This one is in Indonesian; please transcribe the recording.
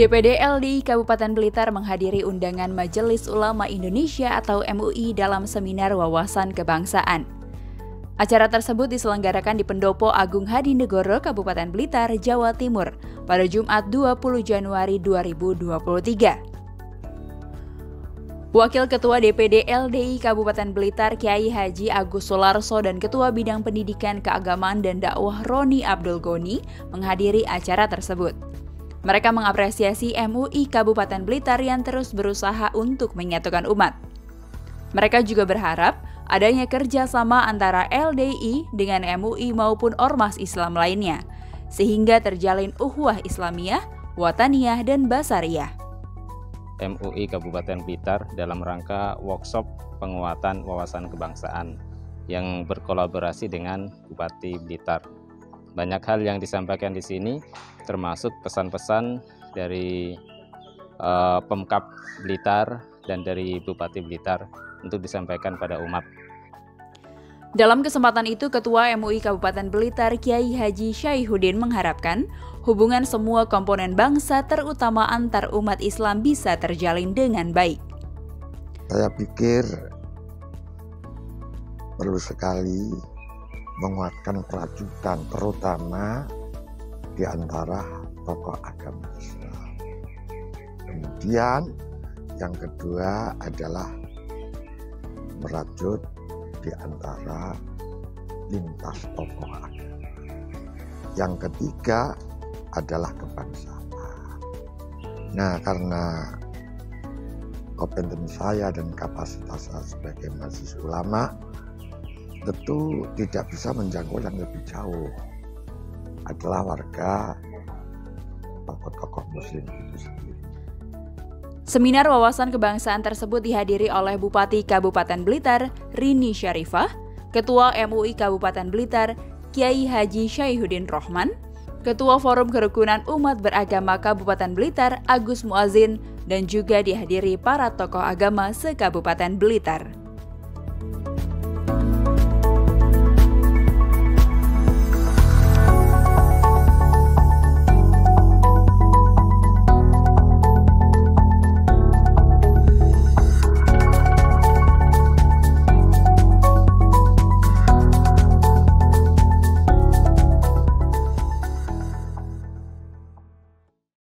DPD LDI Kabupaten Blitar menghadiri undangan Majelis Ulama Indonesia atau MUI dalam seminar wawasan kebangsaan. Acara tersebut diselenggarakan di Pendopo Agung Hadinegoro, Kabupaten Blitar, Jawa Timur pada Jumat 20 Januari 2023. Wakil Ketua DPD LDI Kabupaten Blitar Kiai Haji Agus Sularso dan Ketua Bidang Pendidikan Keagamaan dan Dakwah Roni Abdul Goni menghadiri acara tersebut. Mereka mengapresiasi MUI Kabupaten Blitar yang terus berusaha untuk menyatukan umat. Mereka juga berharap adanya kerjasama antara LDI dengan MUI maupun ormas Islam lainnya, sehingga terjalin ukhuwah Islamiyah, Wataniyah, dan Basariyah. MUI Kabupaten Blitar dalam rangka workshop penguatan wawasan kebangsaan yang berkolaborasi dengan Bupati Blitar. Banyak hal yang disampaikan di sini, termasuk pesan-pesan dari Pemkab Blitar dan dari Bupati Blitar untuk disampaikan pada umat. Dalam kesempatan itu, Ketua MUI Kabupaten Blitar Kiai Haji Syaihuddin mengharapkan hubungan semua komponen bangsa, terutama antar umat Islam, bisa terjalin dengan baik. Saya pikir perlu sekali menguatkan kelanjutan, terutama di antara tokoh agama Islam. Kemudian yang kedua adalah merajut di antara lintas tokoh agama. Yang ketiga adalah kebangsaan. Nah, karena kompetensi saya dan kapasitas saya sebagai majelis ulama, tentu tidak bisa menjangkau yang lebih jauh adalah warga tokoh-tokoh muslim itu sendiri. Seminar wawasan kebangsaan tersebut dihadiri oleh Bupati Kabupaten Blitar Rini Syarifah, Ketua MUI Kabupaten Blitar Kiai Haji Syaihuddin Rohman, Ketua Forum Kerukunan Umat Beragama Kabupaten Blitar Agus Muazzin, dan juga dihadiri para tokoh agama se-Kabupaten Blitar.